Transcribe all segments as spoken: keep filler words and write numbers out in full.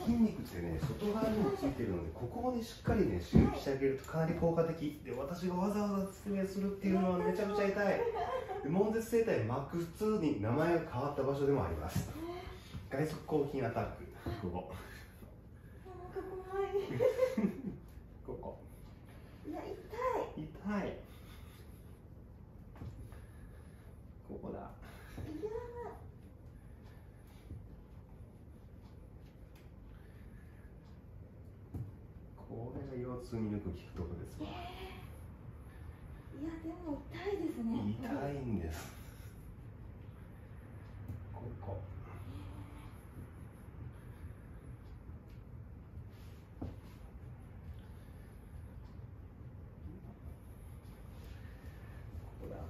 筋肉ってね、外側にもついてるので、ここをね、しっかりね、刺激してあげるとかなり効果的で、私がわざわざ説明するっていうのはめちゃくちゃ痛い。悶絶整体マックスツーに名前が変わった場所でもあります。外側広筋アタック、ここ。ここ。 いや、痛い。 痛い。ここだ。これが腰痛によく効くところですわ。 いや、でも痛いですね。 痛いんです。ここ。ここだ。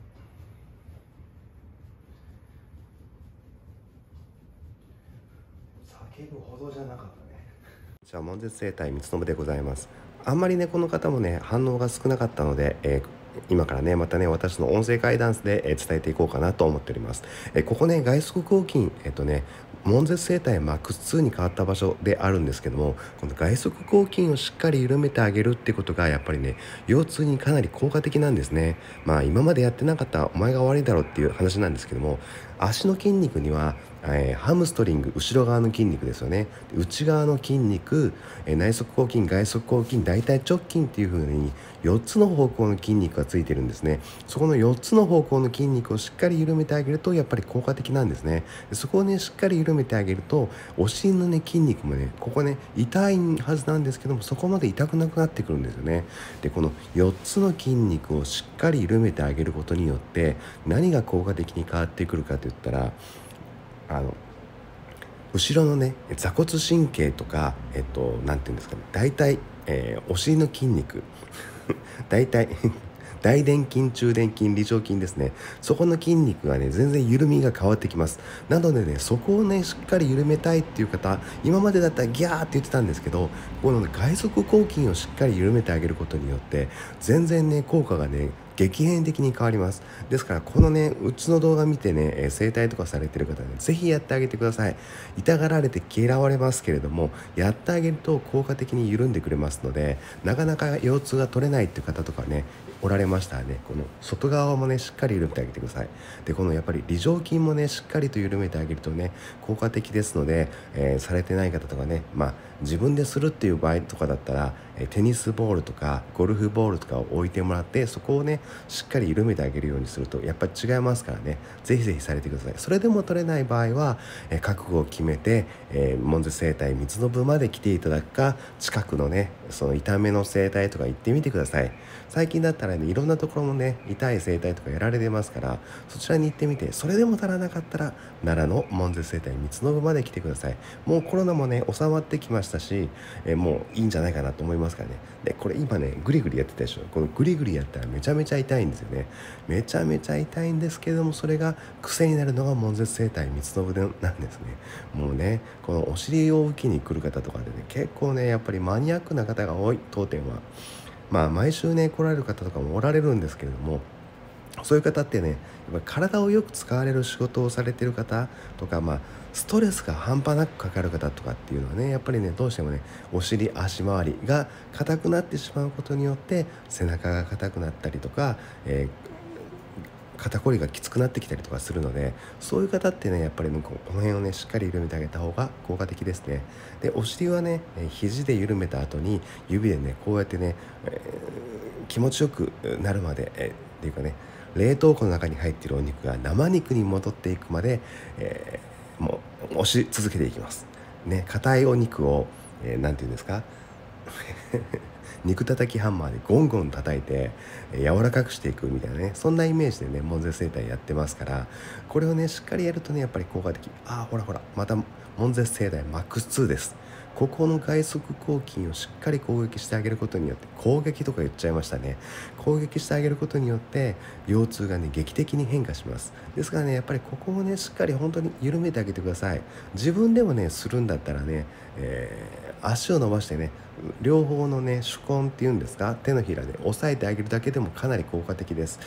叫ぶほどじゃなかったね。じゃあ悶絶整体三つ信でございます。あんまりねこの方もね反応が少なかったので、えー今からねまたね私の音声ガイダンスで、えー伝えていこうかなと思っております。えーここね外側広筋えっ、とね悶絶整体マックスツーに変わった場所であるんですけども、この外側広筋をしっかり緩めてあげるってことがやっぱりね腰痛にかなり効果的なんですね。まあ今までやってなかったお前が悪いだろうっていう話なんですけども、足の筋肉には、えーハムストリング後ろ側の筋肉ですよね、内側の筋肉、えー内側広筋外側広筋大腿直筋っていう風によっつの方向の筋肉がついてるんですね。そこのよっつの方向の筋肉をしっかり緩めてあげるとやっぱり効果的なんですね。でそこをねしっかり緩めてあげるとお尻のね筋肉もねここね痛いはずなんですけども、そこまで痛くなくなってくるんですよね。でこのよっつの筋肉をしっかり緩めてあげることによって何が効果的に変わってくるかといったら、あの後ろのね座骨神経とか、えっとなんていうんですかね、大体、えーお尻の筋肉大体大臀筋、中臀筋、梨状筋ですね。そこの筋肉がね全然緩みが変わってきます。なのでねそこをねしっかり緩めたいっていう方、今までだったらギャーって言ってたんですけど、この、ね、外側広筋をしっかり緩めてあげることによって全然ね効果がね激変的に変わります。ですからこのねうちの動画見てね、えー整体とかされてる方はねぜひやってあげてください。痛がられて嫌われますけれども、やってあげると効果的に緩んでくれますので、なかなか腰痛が取れないっていう方とかねおられましたらね、この外側もねしっかり緩めてあげてください。でこのやっぱり梨状筋もねしっかりと緩めてあげるとね効果的ですので、えーされてない方とかね、まあ自分でするっていう場合とかだったら、えーテニスボールとかゴルフボールとかを置いてもらって、そこをねしっかり緩めてあげるようにするとやっぱり違いますからね、ぜひぜひされてください。それでも取れない場合は、えー覚悟を決めて、えー、悶絶整体三つ信まで来ていただくか、近くのねその痛めの整体とか行ってみてください。最近だったらねいろんなところもね痛い整体とかやられてますから、そちらに行ってみて、それでも足らなかったら奈良の悶絶整体三つ信まで来てください。もうコロナもね収まってきましたし、えーもういいんじゃないかなと思いますからね。でこれ今ねグリグリやってたでしょ。このグリグリやったらめちゃめちゃ痛いんですよね。めちゃめちゃ痛いんですけれども、それが癖になるのが悶絶整体三つ信なんですね。もうねこのお尻を受けに来る方とかでね結構ねやっぱりマニアックな方が多い。当店はまあ毎週ね来られる方とかもおられるんですけれども、そういう方ってねやっぱり体をよく使われる仕事をされてる方とか、まあストレスが半端なくかかる方とかっていうのはねやっぱりねどうしてもねお尻足回りが硬くなってしまうことによって背中が硬くなったりとか、えー肩こりがきつくなってきたりとかするので、そういう方ってねやっぱり、ね、この辺をねしっかり緩めてあげた方が効果的ですね。でお尻はね肘で緩めた後に指でねこうやってね、えー気持ちよくなるまで、えーっていうかね冷凍庫の中に入っているお肉が生肉に戻っていくまで、えーもう押し続けていきますね。硬いお肉を、えー、なんていうんですか肉叩きハンマーでゴンゴン叩いて柔らかくしていくみたいなね、そんなイメージでね悶絶整体やってますから、これをねしっかりやるとねやっぱり効果的。ああほらほらまた悶絶整体マックスツーです。ここの外側広筋をしっかり攻撃してあげることによって、攻撃とか言っちゃいましたね。攻撃してあげることによって腰痛がね劇的に変化します。ですからねやっぱりここをねしっかり本当に緩めてあげてください。自分でもねするんだったらね、えー足を伸ばしてね両方のね手根っていうんですか、手のひらで押さえてあげるだけでもかなり効果的です。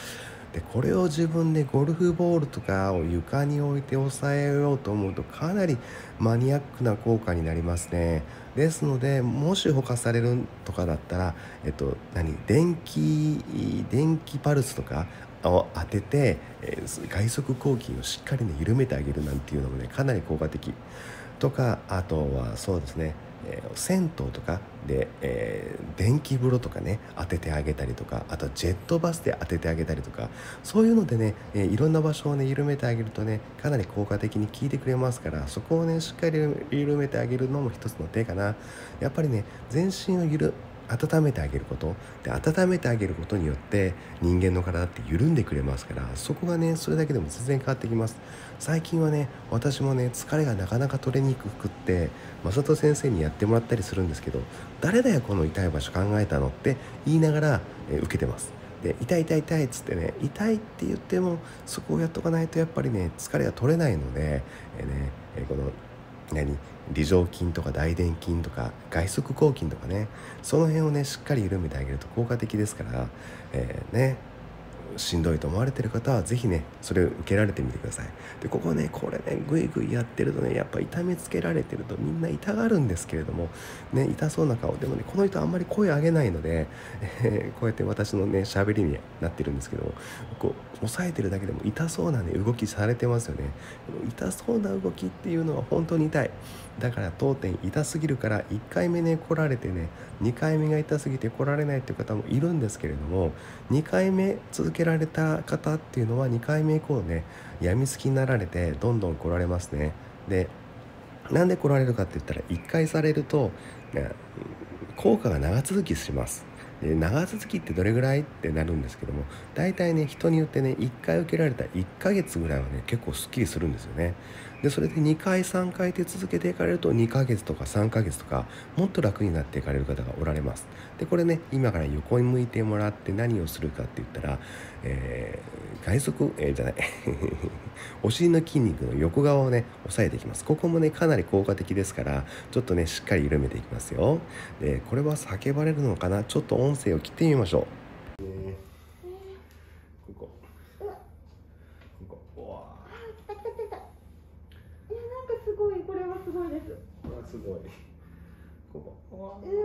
でこれを自分でゴルフボールとかを床に置いて押さえようと思うとかなりマニアックな効果になりますね。ですのでもしほかされるとかだったら、えっと、何電気電気パルスとかを当てて、えー外側抗筋をしっかりね緩めてあげるなんていうのもねかなり効果的とか、あとはそうですね、えー銭湯とかで、えー電気風呂とかね当ててあげたりとか、あとはジェットバスで当ててあげたりとか、そういうのでね、えーいろんな場所をね緩めてあげるとねかなり効果的に効いてくれますから、そこをねしっかり緩めてあげるのも一つの手かな。やっぱりね全身をゆる温めてあげることで、温めてあげることによって人間の体って緩んでくれますから、そこがねそれだけでも全然変わってきます。最近はね私もね疲れがなかなか取れにくくって、正人先生にやってもらったりするんですけど、誰だよこの痛い場所考えたのって言いながら、えー受けてます。で痛い痛い痛いっつってね、痛いって言ってもそこをやっとかないとやっぱりね疲れが取れないので、えーねえーこの何梨状筋とか大臀筋とか外側抗筋とかね、その辺をねしっかり緩めてあげると効果的ですから、えーねしんどいと思われてる方はぜひねそれを受けられてみてください。でここねこれねグイグイやってるとねやっぱ痛めつけられてるとみんな痛がるんですけれどもね、痛そうな顔でもねこの人あんまり声上げないので、えーこうやって私のね喋りになってるんですけども、こう押さえてるだけでも痛そうなね動きされてますよね。痛そうな動きっていうのは本当に痛い。だから当店痛すぎるからいっかいめね来られてねにかいめが痛すぎて来られないっていう方もいるんですけれども、にかいめ続けられた方っていうのはにかいめ以降ねやみつきになられてどんどん来られますね。でなんで来られるかって言ったらいっかいされると、ね、効果が長続きします。で長続きってどれぐらいってなるんですけども、大体ね人によってねいっかい受けられたいっかげつぐらいはね結構すっきりするんですよね。でそれでにかいさんかいで続けていかれるとにかげつとかさんかげつとかもっと楽になっていかれる方がおられます。でこれね今から横に向いてもらって何をするかって言ったら、えー、外側、えー、じゃないお尻の筋肉の横側をね押さえていきます。ここもねかなり効果的ですから、ちょっとねしっかり緩めていきますよ。でこれは叫ばれるのかな、ちょっと音声を切ってみましょう。えー、ここうわここうわあ、痛い痛い痛い痛い。いや、なんかすごい、これはすごいです。 ー、うわすごい、ここうわうー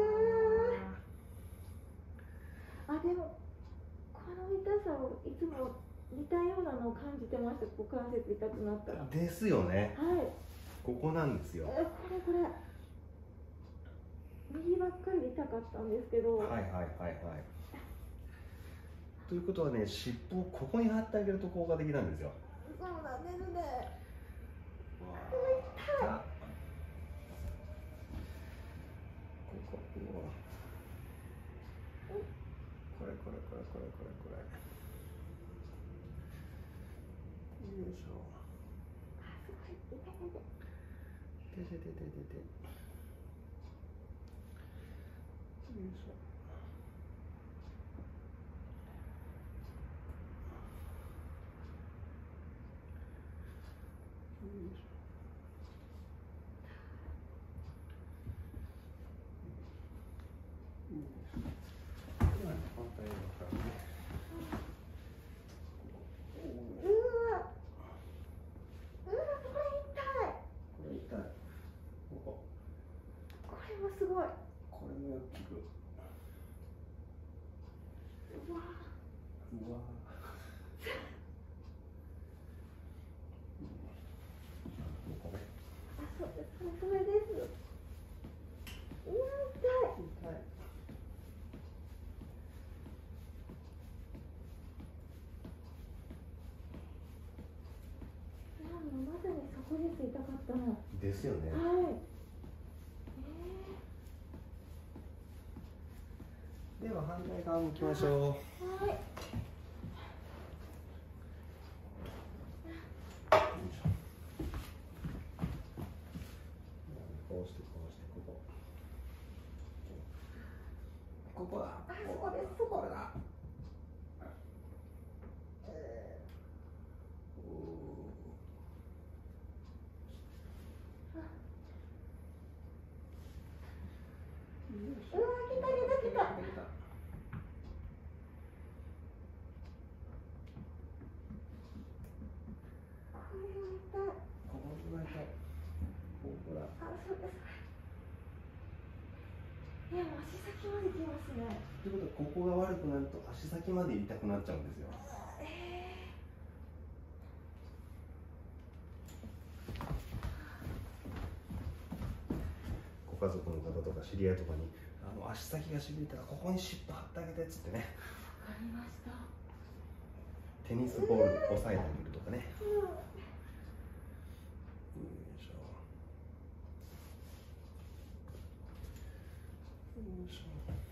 あ、でもこの痛さをいつも似たようなのを感じてました。股関節痛くなったら。はい。 ですよね、 え、 ここなんですよ。 これこれ右ばっかりで痛かったんですけど。 はいはいはいはい。ということはね、尻尾をここに貼ってあげると効果的なんですよ。 そうなんですね。 うわー、痛っ。ここ、うわ。これこれこれこれこれこれ。よいしょ。 あ、すごい痛い痛い痛い。 てててててて。よいしょ。よいしょ。反対側からね。 うわ、うわ、これ痛い。 これ痛い。ここ。 これもすごい。 これもよく効く。 うわ。 うわ。ここね。 あ、そうです。それです。うわ、痛い。 痛い。 いや、もうまさにそこです。痛かったの。 ですよね。 はい。えでは反対側に行きましょー、はい。 う。こうしてこうしてここ。ここだ。 あ、そこです。そこ。 これだ。えー、おうわ、来た来た来た。 来た。 え、もう足先まできますね。 ということは、ここが悪くなると足先まで痛くなっちゃうんですよ。 えご家族の方とか知り合いとかに、あの足先がしびれたらここに湿布貼ってあげてっつってね。 ー、わかりました。 テニスボール押さえてあげるとかね。 うん、 よいしょ。よいしょ。